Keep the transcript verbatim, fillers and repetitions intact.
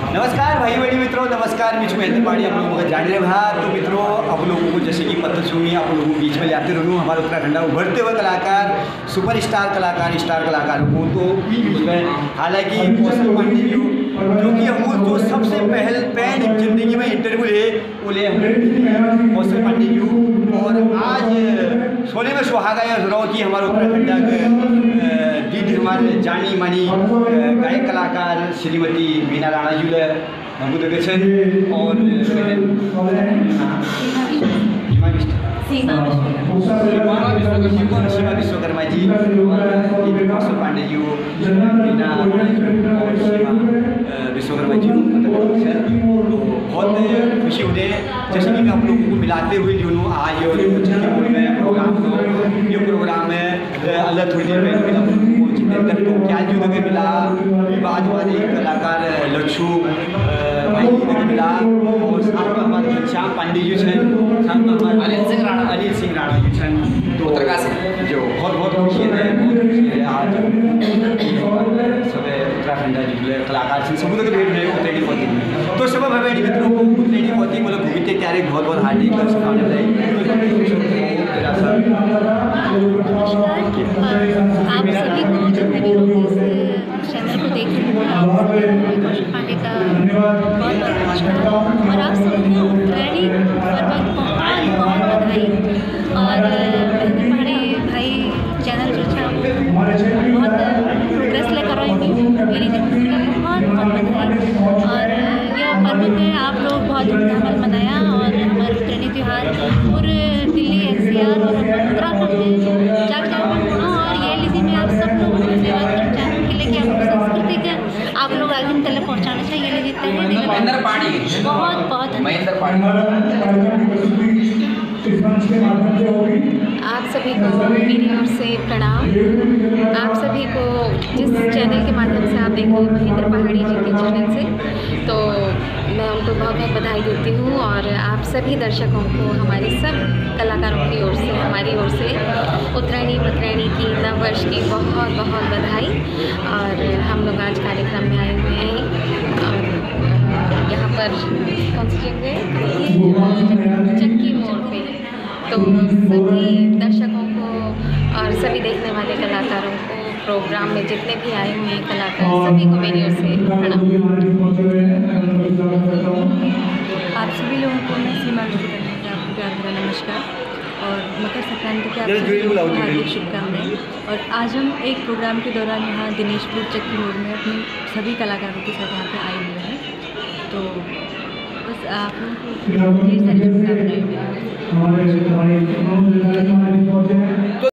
नमस्कार भाई बहनी मित्रों, नमस्कार। मैं महेंद्र पाड़ी आप लोगों को जान रहे हैं। तो मित्रों, आप लोगों को जैसे कि पता सुनी, आप लोगों के बीच में लाते रहूँ हमारे उत्तराखंड उभरते हुए कलाकार, सुपरस्टार कलाकार, स्टार कलाकार को। तो हालांकि कौशल पांडे जी जो कि हम जो सबसे पहल पहल जिंदगी में इंटरव्यू ले वो ले कौशल पांडे जी। और आज सोने में सुहागा या रो कि हमारे उत्तराखंड दीदी हमारे जानी मानी गायक कलाकार श्रीमती मीना राणा जी हमको दर्शन और सीमा विश्वकर्मा जी, कौशल पांडे जी, मीना विश्वकर्मा जी तो बहुत खुशी होते हैं। जैसे कि मैं आप लोगों को मिलाते हुए जो आज और प्रोग्राम ये प्रोग्राम है अलग थोड़ी देर पहले मिला जितेंद्र को क्या जी लगे मिला, बाद वाले कलाकार लक्ष्ू भाई लगे मिला, और साथ में हमारे घनश्याम पांडे जी हैं, साथ में हमारे अनिल सिंह राणा अनिल सिंह राणा जी हैं। तो जो बहुत बहुत खुशी है, बहुत खुशी है आज सब उत्तराखंड जो कलाकार से सब भेट रहे उतरेडी पौती। तो सब भेटी मित्रों को उतरेडी पौती मतलब भूमिते त्यारे बहुत बहुत हार्दिक आप सभी को जितने भी लोग इस चैनल को देख रहे हैं कौशल पांडे का बहुत बहुत नमस्कार। और आप सबको उत्तरायणी पर्व बहुत बहुत बधाई। और महेंद्र पांडे भाई चैनल जो है बहुत प्रोग्रेस लेकर आएंगे, मेरी तरफ से बहुत बहुत बधाई। और यह पर्व में आप लोग बहुत धूमधाम से मनाया और हमारे उत्तरायणी त्यौहार पूरे दिल्ली एन सी आर और उत्तराखंड में जग जागरण होना। और ये लीजिए मैं आप सब लोगों को धन्यवाद करना चाहूँ कि लेकिन हम संस्कृति के आप लोग आगे तक पहुँचाना चाहिए। ये लीजिए महेंद्र पाड़ी बहुत बहुत महेंद्र पाड़ी। आप सभी को मेरी ओर से प्रणाम। आप सभी को जिस चैनल के माध्यम से आप देख रहे हैं महेंद्र पहाड़ी जी के चैनल से, तो मैं उनको बहुत बहुत बधाई देती हूँ। और आप सभी दर्शकों को हमारे सब कलाकारों की ओर से, हमारी ओर से उत्तरायणी मतरायणी की नव वर्ष की बहुत बहुत बधाई। और हम लोग आज कार्यक्रम में आए हुए हैं और यहाँ पर कौन सी जगह है, चक्की मोड़ पे। तो सभी दर्शकों को और सभी देखने वाले कलाकारों को, प्रोग्राम में जितने भी आए हुए हैं कलाकार, सभी को मेरी ओर से प्रणाम। आप सभी लोगों को मैं सीमा विश्वकर्मा की आपको प्यार भरा नमस्कार और मकर संक्रांति की आपको हार्दिक शुभकामनाएं। और आज हम एक प्रोग्राम के दौरान यहाँ दिनेशपुर चक्की मोड़ में अपने सभी कलाकारों के साथ यहाँ पे आए हुए हैं। तो बस आप लोगों को ढेर सारी शुभकामनाएं।